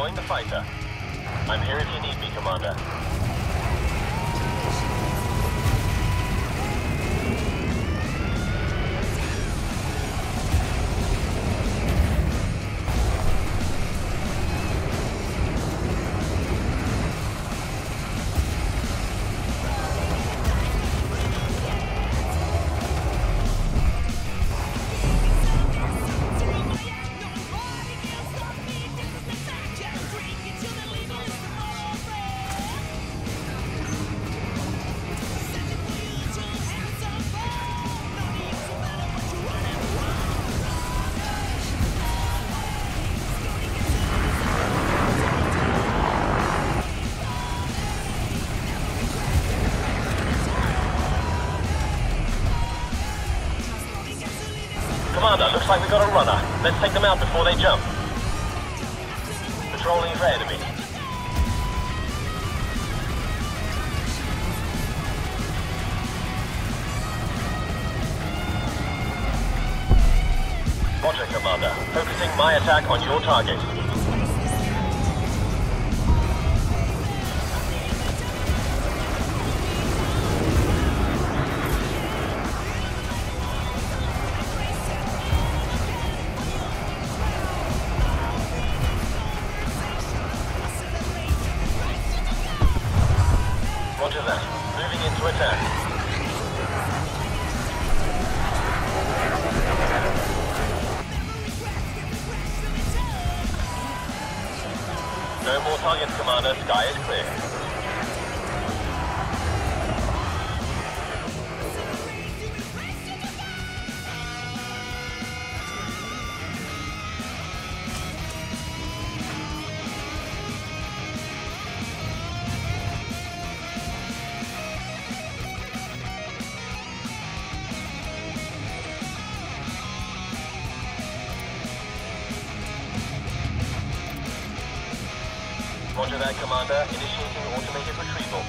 join the fighter. I'm here if you need me, Commander. Commander, looks like we got a runner. Let's take them out before they jump. Patrolling for enemy. Roger, Commander. Focusing my attack on your target. Roger that. Moving into attack. No more targets, Commander. Sky is clear. Roger that, Commander. Initiating automated retrieval.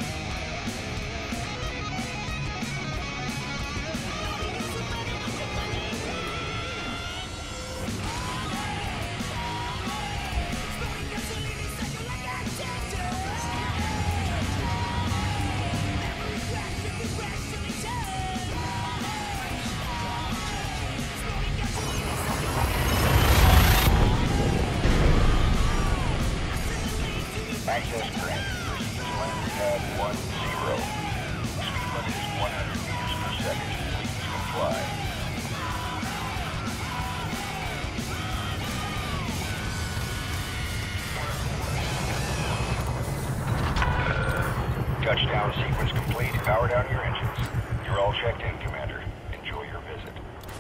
Access granted. Proceed to landing pad 10. Speed limit is 100 meters per second. Please comply. Touchdown sequence complete. Power down your engines. You're all checked in, Commander.